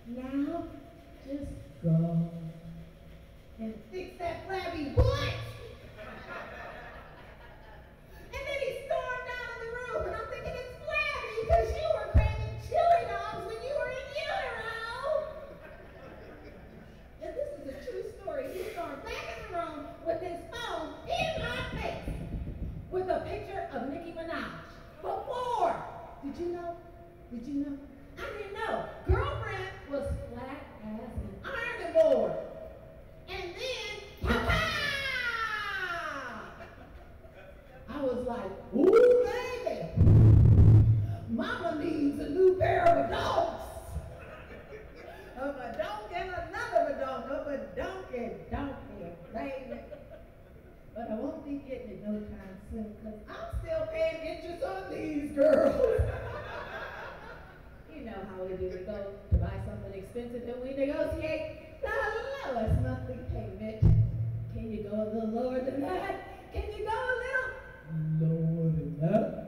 Now, just go and fix that flabby butt. And then he stormed out of the room, and I'm thinking it's flabby because you were craving chili dogs when you were in utero. And this is a true story. He stormed back in the room with his phone in my face with a picture of Nicki Minaj. Before, did you know? Did you know? I didn't know. Girlfriend was flat as an ironing board. And then, pa-pa! I was like, ooh, baby. Mama needs a new pair of donks. Of a donk and another donk of a donkey, baby. But I won't be getting it no time soon because I'm still paying interest on these girls. You know how we do. We go to buy something expensive and we negotiate the lowest monthly payment. Can you go a little lower than that? Can you go a little lower than that?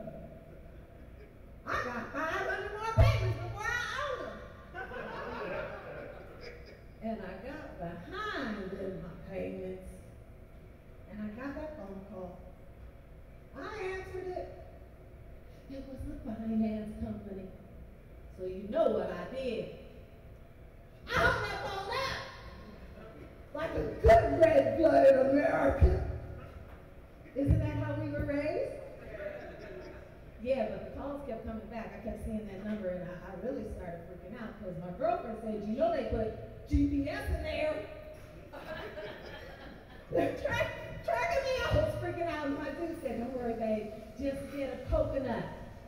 I got 500 more payments before I own them. And I got behind in my payments. And I got that phone call. I answered it. It was the finance company. So you know what I did. I hung that phone up like a good red-blooded American. Isn't that how we were raised? Yeah, but the calls kept coming back. I kept seeing that number, and I really started freaking out because my girlfriend said, you know they put GPS in there. They're tracking me. I was freaking out, and my dude said, don't worry, babe, just get a coconut.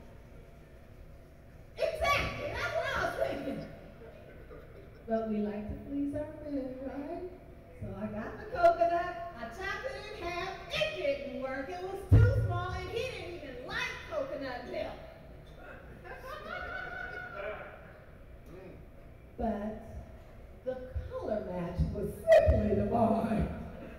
Exactly, that's what I was thinking. But we like to please our men, right? So I got the coconut, I chopped it in half, it didn't work, it was too small, and he didn't even like coconut milk. But the color match was simply divine.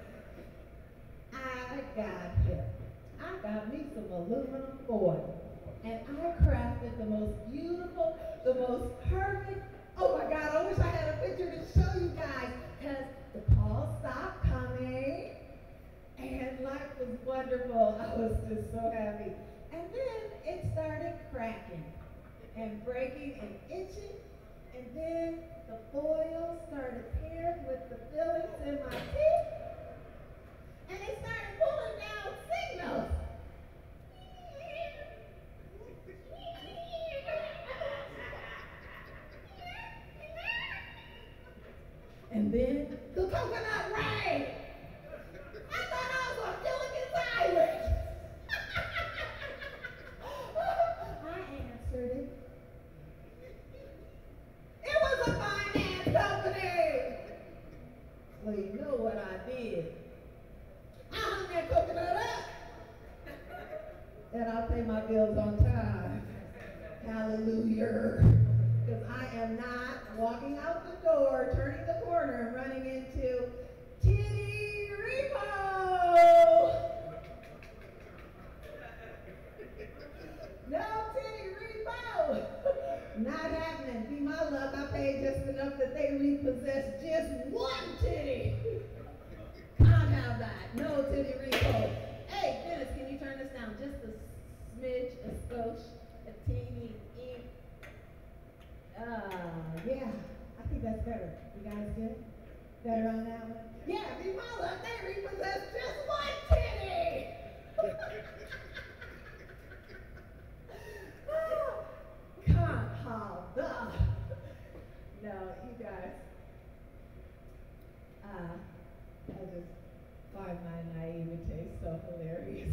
I got him. I got me some aluminum foil. And I crafted the most beautiful, the most perfect, oh my God, I wish I had a picture to show you guys, because the calls stopped coming, and life was wonderful. I was just so happy. And then it started cracking, and breaking, and itching, and then the foil started paired with the fillings in my teeth, and it started pulling down signals. And then the coconut rang. I thought I was on Gilligan's Island. I answered it. It was a finance company. Well, you know what I did. I hung that coconut up. And I'll pay my bills on time. Hallelujah. Because I am not walking out the door, turning the corner, and running into Titty Repo. No Titty Repo. Not happening. Be my luck, I paid just enough that they repossessed just one titty. Can't have that. No Titty Repo. Hey, Dennis, can you turn this down just a smidge, a skosh, a teeny ink? Yeah, I think that's better. You guys good? Better on that one? Yeah, be my luck, they repossessed just one titty! Can't have that. No, you guys, I just find my naivete so hilarious.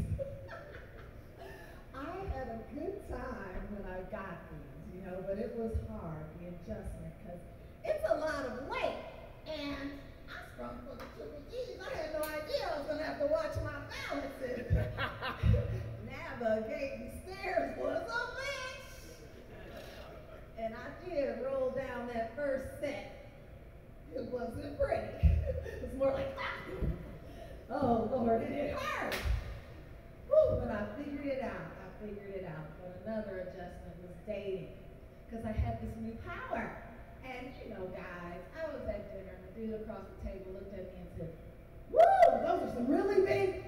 I had a good time when I got these, you know, but it was hard, the adjustment, because it's a lot of weight. And I sprung for the triple G's. I had no idea I was going to have to watch my balances. Navigating stairs was a bitch. And I did roll down that first set. It wasn't pretty. It was more like, ah. Oh, Lord, and it hurt. Whew, but I figured it out. But another adjustment was dating. Because I had this new power. And you know, guys, I was at dinner and the dude across the table looked at me and said, "Woo, those are some really big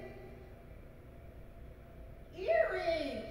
earrings."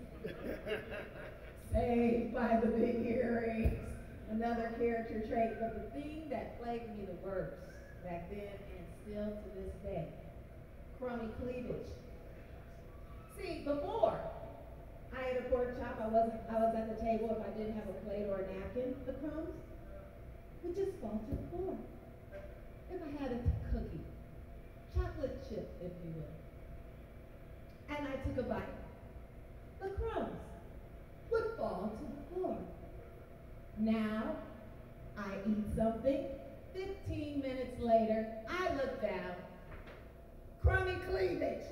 Saved by the big earrings. Another character trait, but the thing that plagued me the worst back then and still to this day, crummy cleavage. See, before I ate a pork chop, I was at the table. If I didn't have a plate or a napkin, the crumbs would just fall to the floor. If I had a cookie, chocolate chip, if you will, and I took a bite, the crumbs would fall to the floor. Now, I eat something, 15 minutes later, I look down, crummy cleavage.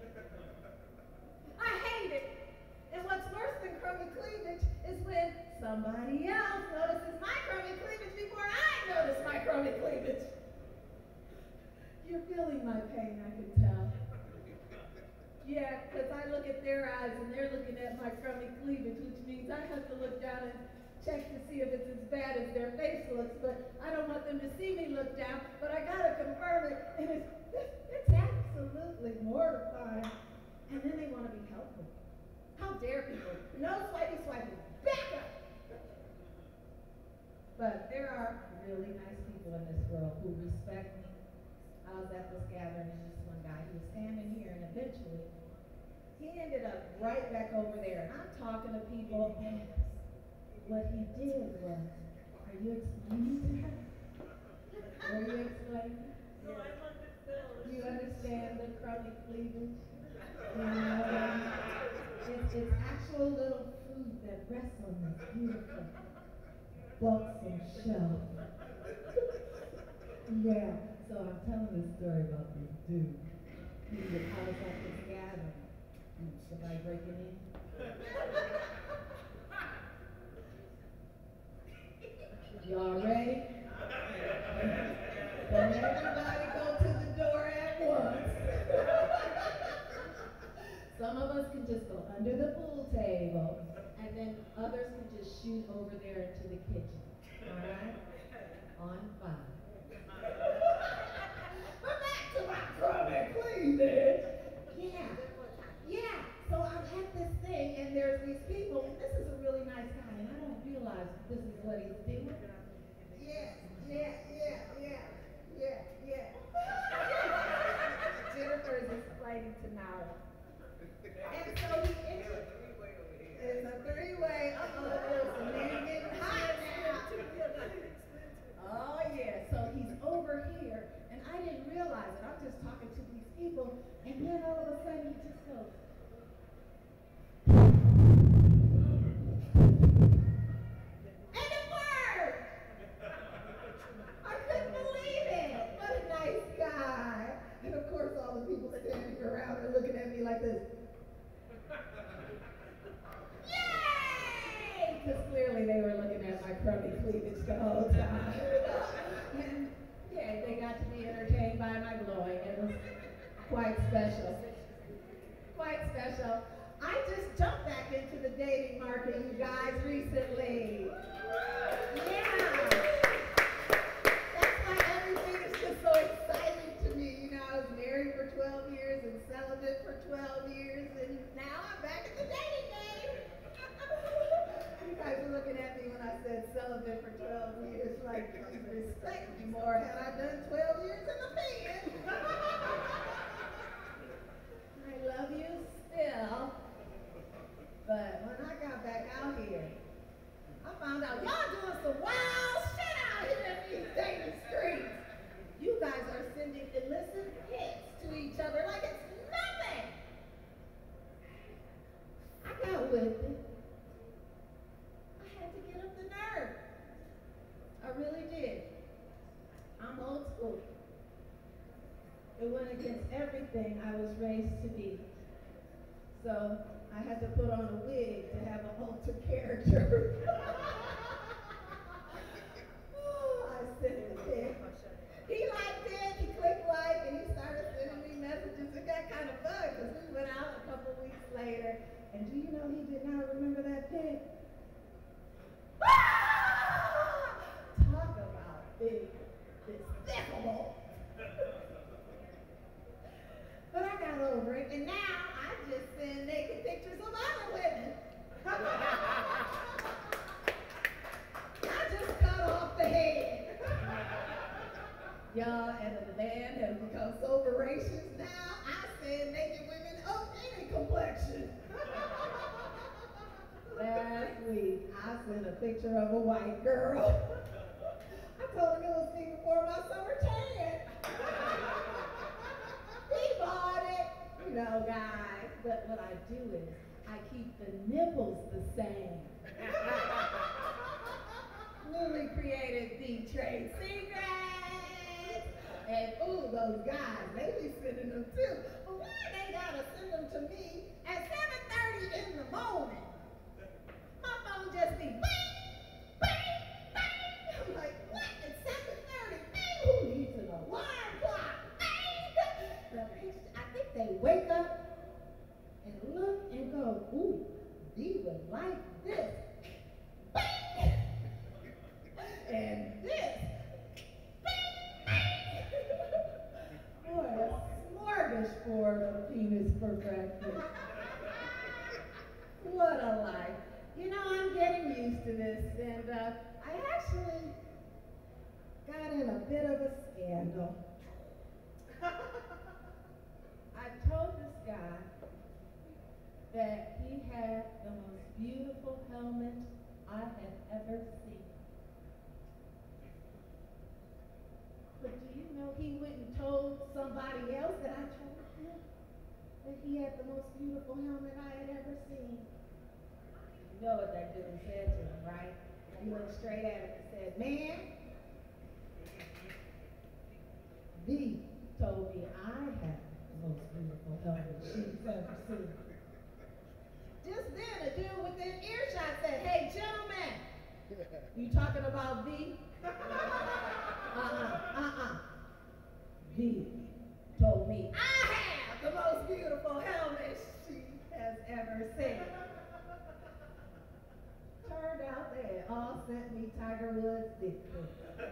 I hate it. And what's worse than crummy cleavage is when somebody else notices my crummy cleavage before I notice my crummy cleavage. You're feeling my pain, I can tell. Yeah, because I look at their eyes and they're looking at my crummy cleavage, which means I have to look down and check to see if it's as bad as their face looks, but I don't want them to see me look down, but I gotta confirm it, and it's absolutely mortifying. And then they want to be helpful. How dare people? No swipey, back up! But there are really nice people in this world who respect me. I was at this gathering and this one guy, he was standing here, and eventually he ended up right back over there, and I'm talking to people, and what he did was, are you explaining to her? Were you explaining? No, I'm understood. Do you understand the crummy cleavage? You know, it's actual little food that rests on this beautiful buxom shelf. Yeah, so I'm telling this story about this dude. I was at this gathering. Should I break it in? Y'all ready? Then everybody go to the door at once. Some of us can just go under the pool table, and then others can just shoot over there into the kitchen. All right? On 5. But back to my crummy cleavage. Yeah. So I'm at this thing, and there's these people, and this is a really nice guy, and I don't realize this is what he's doing. Yeah. Jennifer is explaining to Nara. And so he entered. It's a three-way. There's a man getting hot now. Oh, yeah. So he's over here, and I didn't realize it. I'm just talking to these people, and then all of a sudden he just goes, and it worked! I couldn't believe it. What a nice guy. And of course, all the people standing around are looking at me like this. Yay! Because clearly they were looking at my crummy cleavage the whole time. And yeah, they got to be entertained by my blowing. It was quite special. I just jumped back into the dating market, you guys, recently. Yeah. That's why everything is just so exciting to me. You know, I was married for 12 years and celibate for 12 years, and now I'm back in the dating game. You guys were looking at me when I said celibate for 12 years, like, respect me more. Had I done 12 years in the pen? I love you still. But when I got back out here, I found out y'all doing some wild shit out here in these dating streets. You guys are sending illicit hits to each other like it's nothing. I got with it. I had to get up the nerve. I really did. I'm old school. It went against everything I was raised to be. So I had to put on a wig to have an alter character. I sent it to him. He liked it, he clicked like, and he started sending me messages. It got kind of fun because we went out a couple weeks later, and do you know he did not remember that pic? Y'all, and the land has become so voracious now, I said naked women of any complexion. Last week, I sent a picture of a white girl. I told him it was me before my summer tan. He bought it. You know, guys, but what I do is I keep the nipples the same. Newly created the trade secrets. And ooh, those guys, they be sending them too. But why they gotta send them to me at 7:30 in the morning? My phone just be bang, bang, bang. I'm like, what? At 7:30? Bang, who needs an alarm clock? Bang. I think they wake up and look and go, ooh, we would like this. Bang. And this. Boy, a smorgasbord of penis perfection. What a life. You know, I'm getting used to this, and I actually got in a bit of a scandal. I told this guy that he had the most beautiful helmet I had ever seen. But do you know he went and told somebody else that I told him that he had the most beautiful helmet I had ever seen? You know what that dude said to him, right? He looked straight at him and said, man, V told me I had the most beautiful helmet she's ever seen. Just then, a dude within earshot said, hey, gentlemen, you talking about V? V told me I have the most beautiful helmet she has ever seen. Turned out they had all sent me Tiger Woods dick pics.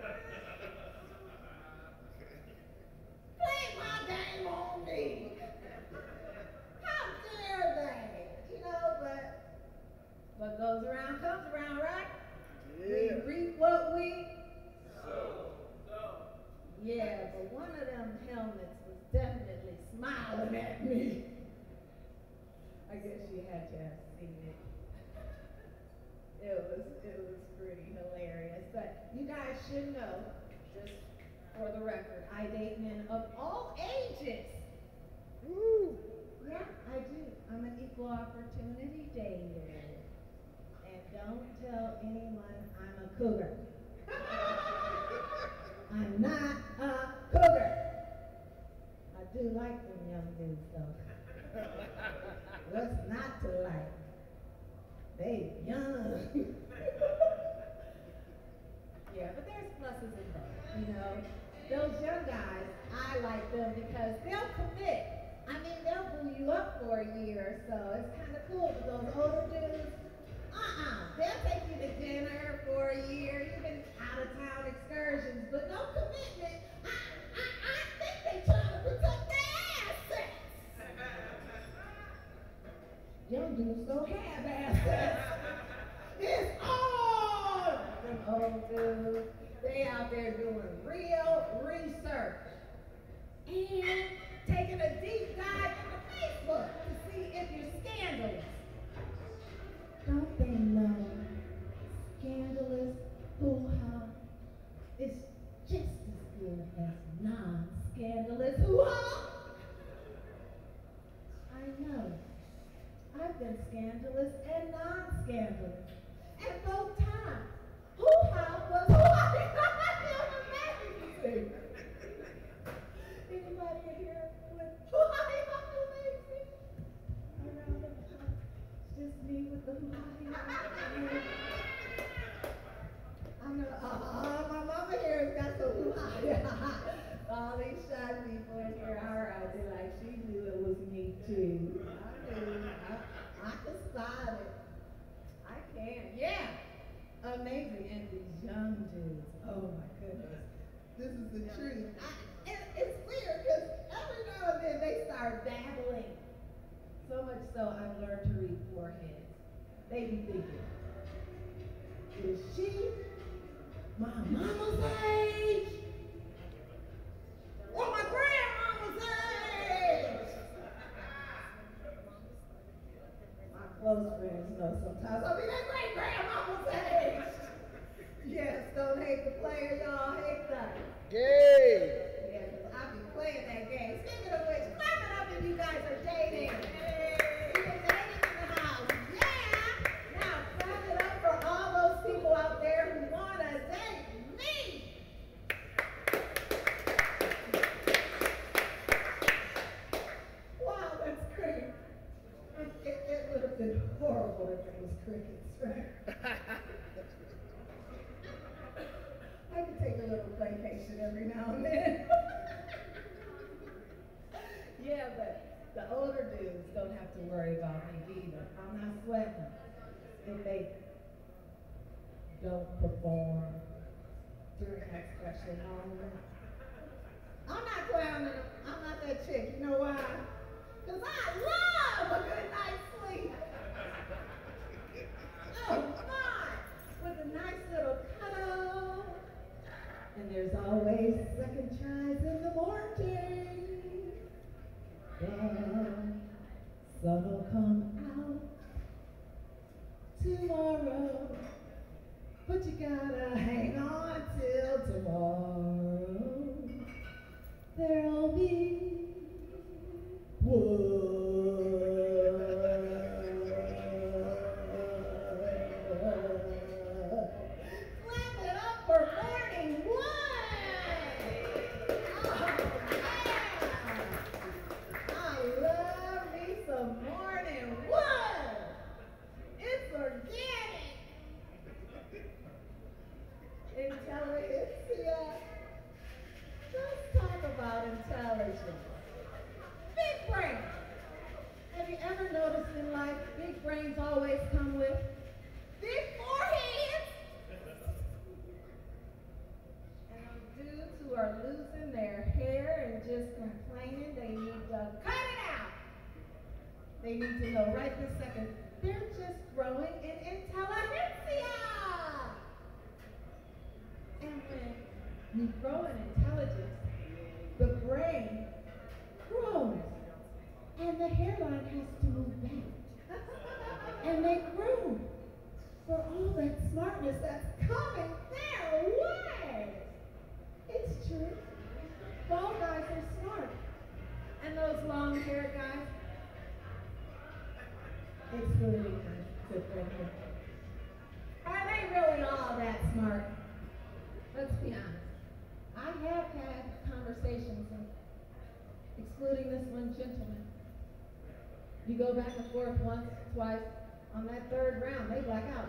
Play my game on me. How dare they? You know, but what goes around comes around, right? Yeah. We reap what we sow. Yeah, but one of them helmets was definitely smiling at me. I guess you had to have seen it. It was pretty hilarious. But you guys should know, just for the record, I date men of all ages. Woo! Yeah, I do. I'm an equal opportunity dater. And don't tell anyone I'm a cougar. I'm not a cougar. I do like them young dudes though. What's not to like? They young. Yeah, but there's pluses and both. You know, those young guys, I like them because they'll commit. I mean, they'll boo you up for a year or so. It's kind of cool. But those older dudes, they'll take you to dinner for a year, even out-of-town excursions, but no commitment. I think they trying to protect their assets. Young dudes don't have assets. It's all them old dudes. They out there doing real research and taking a deep dive into Facebook to see if you're scandalous. Don't they know scandalous hoo-ha is just as good as non-scandalous hoo-ha? I know. I've been scandalous and non-scandalous. And both times, hoo-ha was hoo-ha. Amazing. Anybody in here with hoo-ha amazing? Around the house, just me with the hoo-ha. I'm gonna, my mama here has got some hoo-ha. All these shy people in here, all right, they're like, she knew it was me too. I can spot it. I can. Yeah. Amazing. And these young dudes. Oh my goodness. This is the truth. And it's weird because every now and then they start dabbling. So much so I've learned to read foreheads. They be thinking, is she my mama's age? know, sometimes I'll be that great grandmama's age. Yes, don't hate the player, y'all. Hate that. Gay. Yeah, because I be playing that game. Speaking of which, clap it up if you guys are dating. Hey. People dating in the house. Yeah. Now, clap it up for all those people out there who want to date me. Wow, that's great. It would have been horrible if it was crickets, right? I could take a little vacation every now and then. Yeah, but the older dudes don't have to worry about me either. I'm not sweating if they don't perform during that special moment. I'm not clowning them. I'm not that chick. You know why? Because I love a good night's sleep. Oh, my! With a nice little cuddle. And there's always second tries in the morning. The sun will come out tomorrow. But you gotta hang on till tomorrow. There'll be wood. Clap it up for morning wood. Oh, yeah. I love me some morning wood. It's organic. Intelligentsia. Let's talk about intelligence. Big brain. Have you ever noticed in life, big brains always come with big foreheads? And those dudes who are losing their hair and just complaining, they need to cut it out. They need to know right this second, they're just growing in intelligentsia. And when you grow in intelligence, the brain grows. And the hairline has to move back. And they grow for all that smartness that's coming their way. It's true. Bald guys are smart. And those long-haired guys, excluding are they really all that smart? Let's be honest. I have had conversations, excluding this one gentleman. You go back and forth once, twice, on that third round, they black out.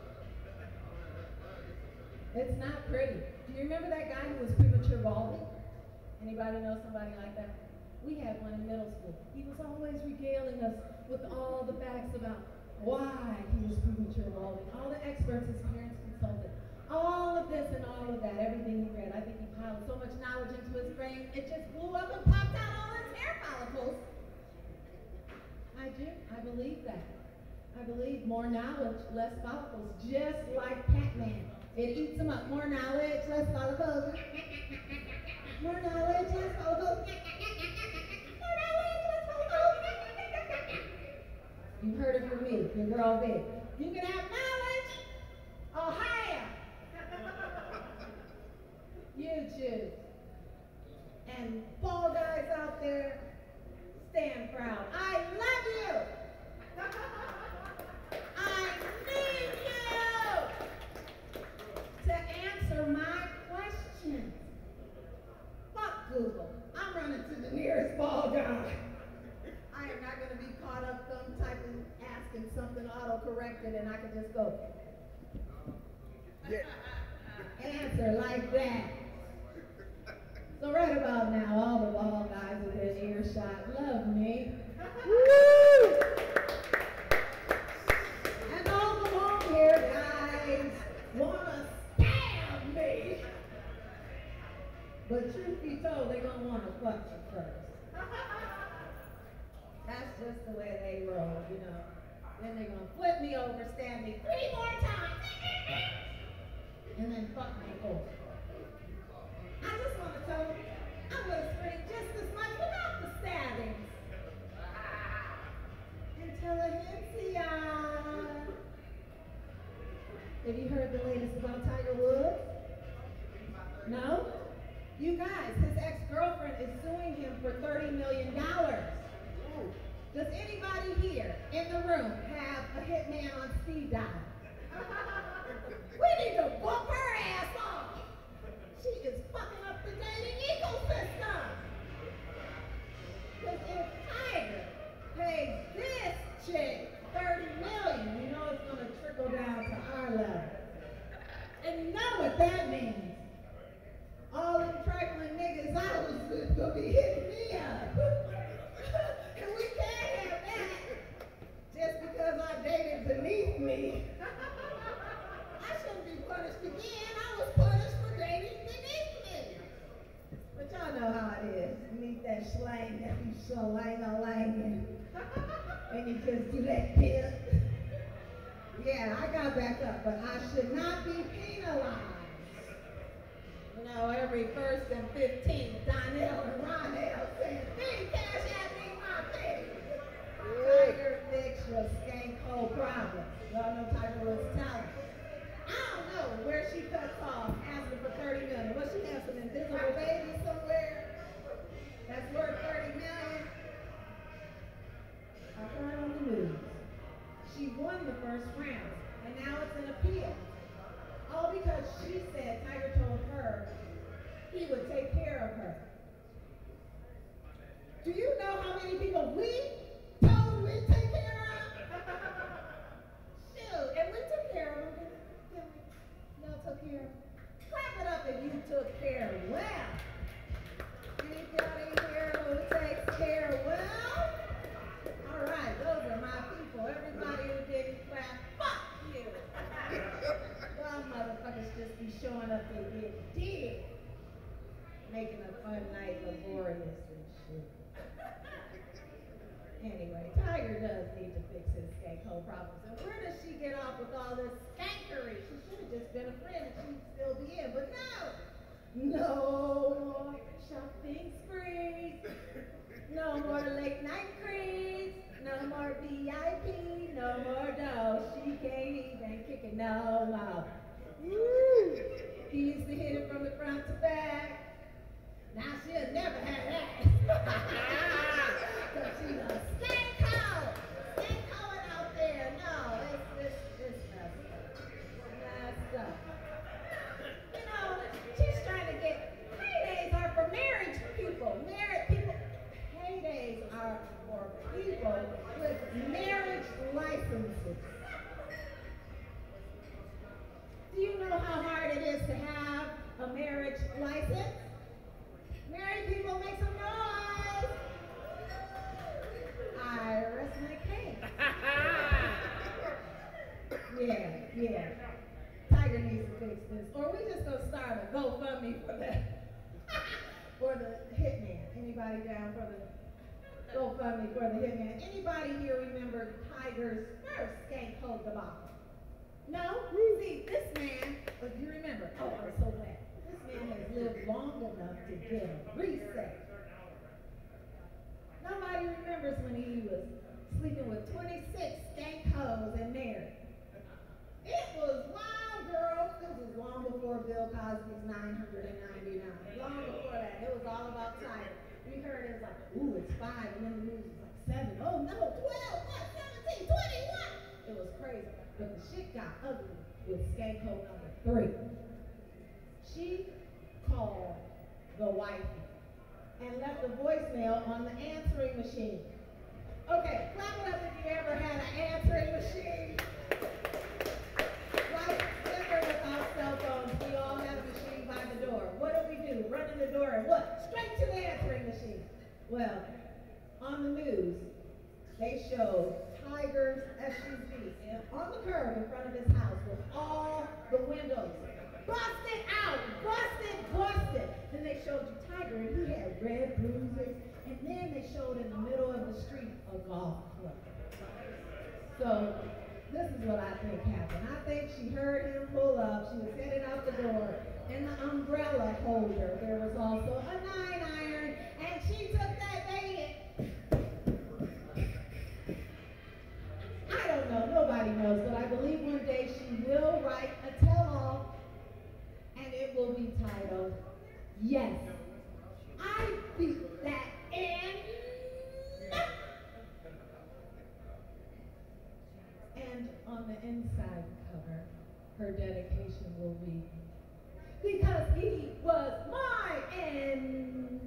It's not pretty. Do you remember that guy who was premature balding? Anybody know somebody like that? We had one in middle school. He was always regaling us with all the facts about why he was premature balding, all the experts his parents consulted, all of this and all of that, everything he read. I think he piled so much knowledge into his brain, it just blew up and popped out all his hair follicles. I do. I believe that. I believe more knowledge, less follicles, just like Pac-Man. It eats them up. More knowledge, less follicles. More knowledge, less follicles. More knowledge, less follicles. You've heard of your me, your girl big. You can have knowledge or higher. You choose. And bald guys out there, stand proud. I love you. I need you to answer my questions. Fuck Google. I'm running to the nearest bald guy. I am not going to be caught up some type of asking something auto-corrected and I can just go. Yeah. Answer like that. So right about now, all the bald guys within earshot love me. Woo! And all the long-haired guys want to stab me. But truth be told, they're going to want to fuck you first. That's just the way they roll, you know. Then they're going to flip me over, stab me 3 more times, and then fuck me 4. I just want to tell you, I would have screamed just as much without the stabbings. Intelligentsia. what that means. All them trifling niggas I was with gonna be hitting me up. And we can't have that just because I dated beneath me. I shouldn't be punished again. I was punished for dating beneath me. But y'all know how it is. You meet that slang that be slang-a-langing. And you just do that dip. Yeah, I got back up, but I should not be penalized. You know, every 1st and 15th, Donnell and Ronell saying, "Hey, cash at me my pay." Tiger fix your skank hole problem. Y'all know Tiger was talent. I don't know where she cuts off asking for 30 million. What, she has an invisible baby somewhere that's worth 30 million? I heard on the news. She won the first round, and now it's an appeal. All because she said Tiger told her he would take care of her. Do you know how many people we told we'd take care of? Shoot, and we took care of them. Y'all took care of them. Clap it up if you took care well. Anybody here who takes care well? All right, those are my people. Everybody who didn't clap, fuck you. Y'all motherfuckers just be showing up and get dead. Making a fun night laborious and shit. Anyway, Tiger does need to fix his skank hole problems. And where does she get off with all this skankery? She should have just been a friend and she'd still be in. But no! No more shopping sprees. No more late night creeps. No more VIP. No more dough. She can't even kick it no more. Woo! He used to hit it from the front to back. Now she'll never have that. Because she's a skank hoe. Skank hoeing out there. No, it's messed up. You know, she's trying to get, paydays are for married people. Married people. Paydays are for people with marriage licenses. Do you know how hard it is to have a marriage license? Married people, make some noise. I rest my case. Yeah. Tiger needs to fix this. Or we just gonna start a GoFundMe for that. For the hitman. Anybody down for the GoFundMe for the hitman? Anybody here remember Tiger's first skank hole debacle? No? See, this man, if you remember, oh, I'm so glad. This man has lived long enough to get a reset. Nobody remembers when he was sleeping with 26 skank hoes and married. It was wild, girl. This was long before Bill Cosby's 999. Long before that. It was all about Tiger. We heard it was like, ooh, it's 5, and then the news was like 7. Oh no, 12, what, 17, 20, what? It was crazy. But the shit got ugly with skank hole number 3. She called the wifey and left a voicemail on the answering machine. Okay, clap it up if you ever had an answering machine. Right? Never without cell phones. We all had a machine by the door. What do? Run in the door and what? Straight to the answering machine. Well, on the news, they showed Tiger's SUV on the curb in front of his house with all the windows busted out, busted. Then they showed you Tiger and he had red bruises. And then they showed in the middle of the street a golf club. So this is what I think happened. I think she heard him pull up. She was headed out the door. In the umbrella holder, there was also a 9-iron, and she took that baby. I don't know. Nobody knows, but I believe one day she will write a tell-all, and it will be titled, Yes, I Beat That In. And on the inside cover, her dedication will be, because he was my end.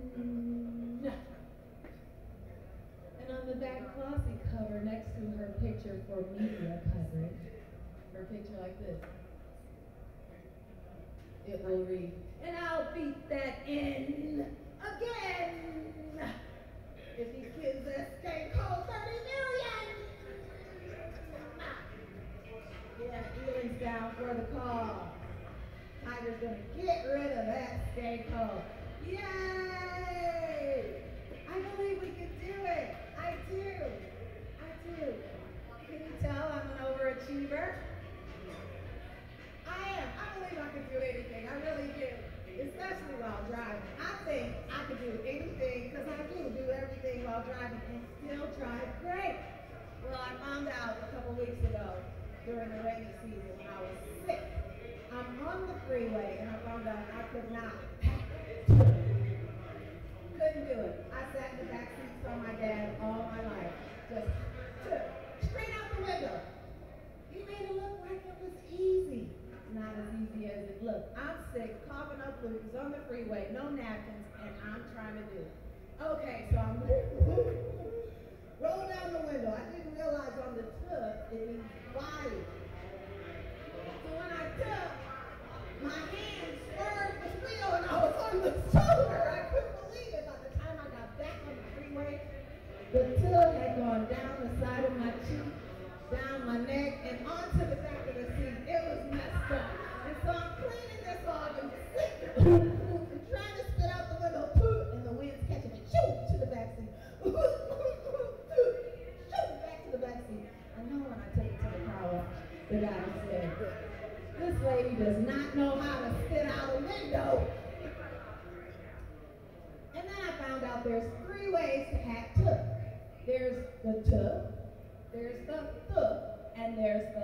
And on the back glossy cover, next to her picture for media coverage, her picture like this. it will read. And I'll beat that in again. If he gives escape code 30 million. Yeah, feelings down for the call. Tiger's gonna get rid of that scapegoat. Yay! I believe we can do it. I do. Can you tell I'm an overachiever? I am. I believe I can do anything. I really do. Especially while driving. I think I could do anything because I do everything while driving and still drive great. Well, I found out a couple weeks ago during the rainy season when I was sick. I'm on the freeway and I found out I could not. Couldn't do it. I sat in the back seat from my dad all my life. Just straight out the window. He made it look like it was easy. Not as easy as it looked. I'm sick, coughing up blues on the freeway, no napkins, and I'm trying to do it. Okay, so I'm roll down the window. I didn't realize on the tub it means body. So when I took, my hand swerved the wheel and I was on the shoulder. I couldn't believe it. By the time I got back on the freeway, the tub had gone down the side of my cheek, down my neck, and onto the back of the seat. It was messed up. And so I'm cleaning this off and trying to spit out the window, and the wind's catching me, to the back seat. Back to the back seat. I know when I took it to the car wash, the guy said, this lady does not know how to spit out a window. And then I found out there's 3 ways to hack tub. There's the tub, there's the and there's the.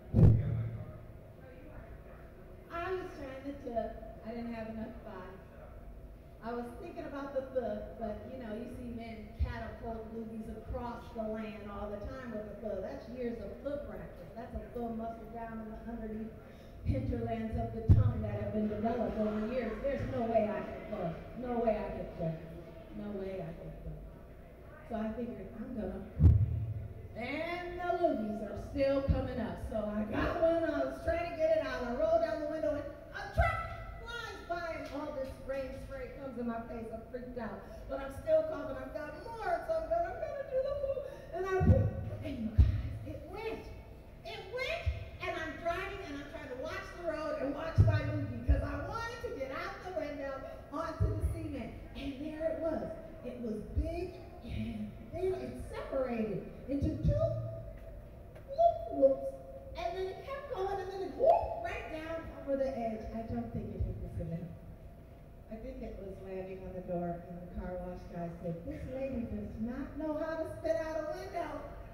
I was trying to tub. I didn't have enough body. I was thinking about the but you know, you see men catapult movies across the land all the time with a thug. That's years of thug practice. That's a thug muscle down in the underneath hinterlands of the tongue that have been developed over years. There's no way I could thug. No way I could thug. No way I could thug. So I figured I'm gonna. And the loogies are still coming up. So I got one, I was trying to get it out. I rolled down the window and a truck flies by and all this rain spray comes in my face. I'm freaked out. But I'm still coughing. I've got more. So I'm gonna do the move. And you guys, it went. And I'm driving and I'm trying to watch the road and watch my movie because I wanted to get out the window onto the cement. And there it was. It was big and then it separated into 2 whoops, and then it kept going, and then it whooped right down over the edge. I don't think it hit the cement. I think it was landing on the door, and the car wash guy said, this lady does not know how to spit out a window.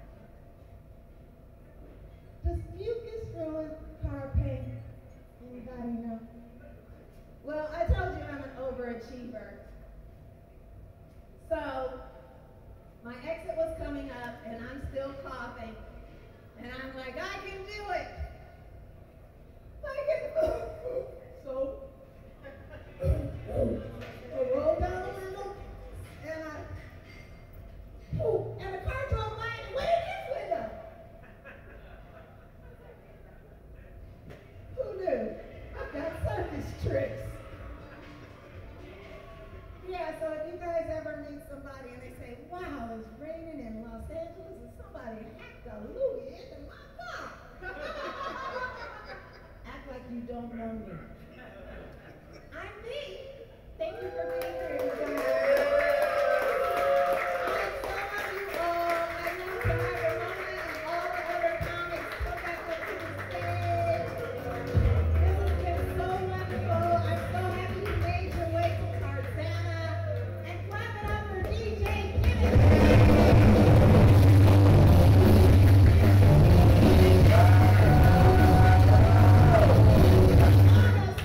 Does mucus ruin car paint? Anybody know? Well, I told you I'm an overachiever. So, my exit was coming up, and I'm still coughing. And I'm like, I can do it. So, I rolled down the window, and and the car drove by and went in his window. Who knew? I've got circus tricks. Yeah, so if you guys ever meet somebody and they say, wow, it's raining in Los Angeles and somebody hacked a Louis into my car. Act like you don't know me. I'm me. Thank you for being here, you guys. I saw you all. I know to have Ramona and all the other comics come back up to the stage. This has been so wonderful. I'm so happy you made your way to Tarzana. And clap it up for DJ Kenneth.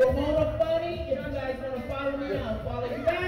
Ramona Funny. If you guys want to follow me, I'll follow you back.